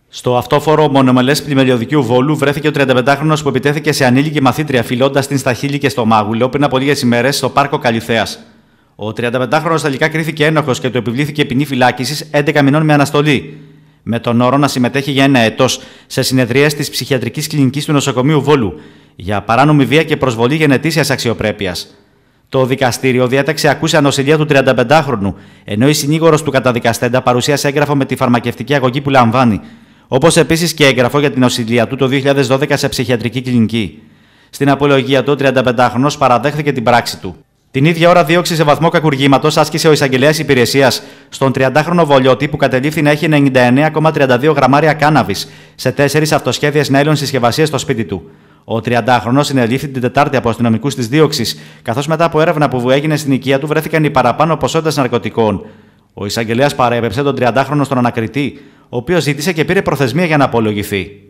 Στο αυτόφορο μονομελές πλημελιωδικίου Βόλου βρέθηκε ο 35χρονος που επιτέθηκε σε ανήλικη μαθήτρια φιλώντας την στα χείλη και στο μάγουλο πριν από λίγες ημέρες στο πάρκο Καλιθέας. Ο 35χρονος τελικά κρίθηκε ένοχος και του επιβλήθηκε ποινή φυλάκισης 11 μηνών με αναστολή, με τον όρο να συμμετέχει για 1 έτος σε συνεδρίες της ψυχιατρικής κλινικής του νοσοκομείου Βόλου για παράνομη βία και προσβολή γενετήσιας αξιοπρέπειας. Το δικαστήριο διέταξε ακούσα ανοσηλεία του 35χρονου, ενώ η συνήγορος του καταδικαστέντα παρουσίασε έγγραφο με τη φαρμακευτική αγωγή που λαμβάνει, όπως επίσης και έγγραφο για την νοσηλεία του το 2012 σε ψυχιατρική κλινική. Στην απολογία του, ο 35χρονος παραδέχθηκε την πράξη του. Την ίδια ώρα, δίωξη σε βαθμό κακουργήματος άσκησε ο εισαγγελέας υπηρεσίας στον 30χρονο Βολιώτη που κατελήφθη να έχει 99,32 γραμμάρια κάναβης σε 4 αυτοσχέδιες νάιλον συσκευασίες στο σπίτι του. Ο 30χρονος συνελήφθη την Τετάρτη από αστυνομικούς της δίωξης, καθώς μετά από έρευνα που έγινε στην οικία του βρέθηκαν οι παραπάνω ποσότητες ναρκωτικών. Ο εισαγγελέας παρέπεψε τον 30χρονο στον ανακριτή, ο οποίος ζήτησε και πήρε προθεσμία για να απολογηθεί.